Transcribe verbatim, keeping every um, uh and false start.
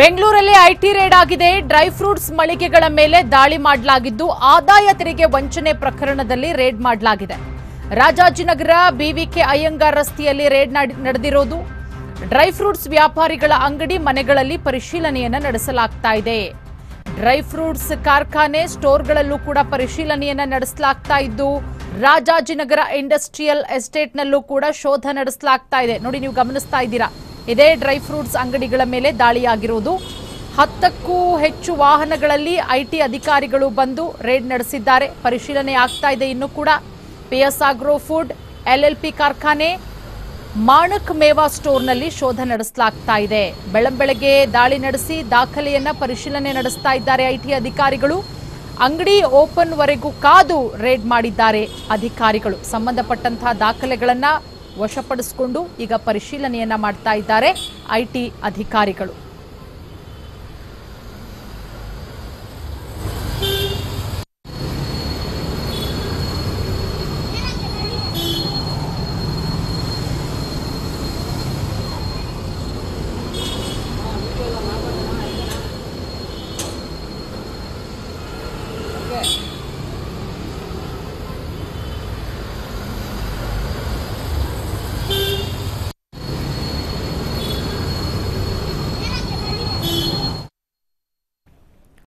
ಬೆಂಗಳೂರಲ್ಲಿ IT raid ಆಗಿದೆ. Dry fruits ಮಳಿಗೆಗಳ ಮೇಲೆ ದಾಳಿ ಮಾಡಲಾಗಿದ್ದು ಆದಾಯ ತೆರಿಗೆ ವಂಚನೆ ಪ್ರಕರಣದಲ್ಲಿ ರೇಡ್ ಮಾಡಲಾಗಿದೆ. ರಾಜಾಜಿನಗರ ಬಿವಿಕೆ ಅಯ್ಯಂಗಾರ್ ರಸ್ತೆಯಲ್ಲಿ ರೇಡ್ ನಡೆದಿರೋದು. ಡ್ರೈ ಫ್ರೂಟ್ಸ್ ವ್ಯಾಪಾರಿಗಳ ಅಂಗಡಿ ಮನೆಗಳಲ್ಲಿ ಪರಿಶೀಲನೆಯನ್ನ ನಡೆಸಲಾಗ್ತಾ ಇದೆ. ಡ್ರೈ ಫ್ರೂಟ್ಸ್ ಕಾರ್ಖಾನೆ ಸ್ಟೋರ್ಗಳಲ್ಲೂ ಕೂಡ ಪರಿಶೀಲನೆಯನ್ನ ನಡೆಸಲಾಗ್ತಾ ಇದ್ದು ರಾಜಾಜಿನಗರ ಇಂಡಸ್ಟ್ರಿಯಲ್ ಎಸ್ಟೇಟ್ನಲ್ಲೂ ಕೂಡ ಶೋಧ ನಡೆಸಲಾಗ್ತಾ ಇದೆ. ನೋಡಿ, ನೀವು ಗಮನಿಸ್ತಾ ಇದ್ದೀರಾ, ಇದೇ ಡ್ರೈ ಫ್ರೂಟ್ಸ್ ಅಂಗಡಿಗಳ ಮೇಲೆ ದಾಳಿಯಾಗಿರುವುದು. ಹತ್ತಕ್ಕೂ ಹೆಚ್ಚು ವಾಹನಗಳಲ್ಲಿ ಐಟಿ ಅಧಿಕಾರಿಗಳು ಬಂದು ರೇಡ್ ನಡೆಸಿದ್ದಾರೆ. ಪರಿಶೀಲನೆ ಆಗ್ತಾ ಇದೆ. ಇನ್ನು ಕೂಡ ಪಿಎಸ್ ಆಗ್ರೋ ಫುಡ್, ಎಲ್ಎಲ್ಪಿ ಕಾರ್ಖಾನೆ, ಮಾಣಕ್ ಮೇವಾ ಸ್ಟೋರ್ನಲ್ಲಿ ಶೋಧ ನಡೆಸಲಾಗ್ತಾ ಇದೆ. ಬೆಳಂಬೆಳಗ್ಗೆ ದಾಳಿ ನಡೆಸಿ ದಾಖಲೆಯನ್ನ ಪರಿಶೀಲನೆ ನಡೆಸ್ತಾ ಇದ್ದಾರೆ ಐಟಿ ಅಧಿಕಾರಿಗಳು. ಅಂಗಡಿ ಓಪನ್ ವರೆಗೂ ಕಾದು ರೇಡ್ ಮಾಡಿದ್ದಾರೆ ಅಧಿಕಾರಿಗಳು. ಸಂಬಂಧಪಟ್ಟಂತಹ ದಾಖಲೆಗಳನ್ನ ವಶಪಡಿಸಿಕೊಂಡು ಈಗ ಪರಿಶೀಲನೆಯನ್ನ ಮಾಡ್ತಾ ಇದ್ದಾರೆ ಐಟಿ ಅಧಿಕಾರಿಗಳು.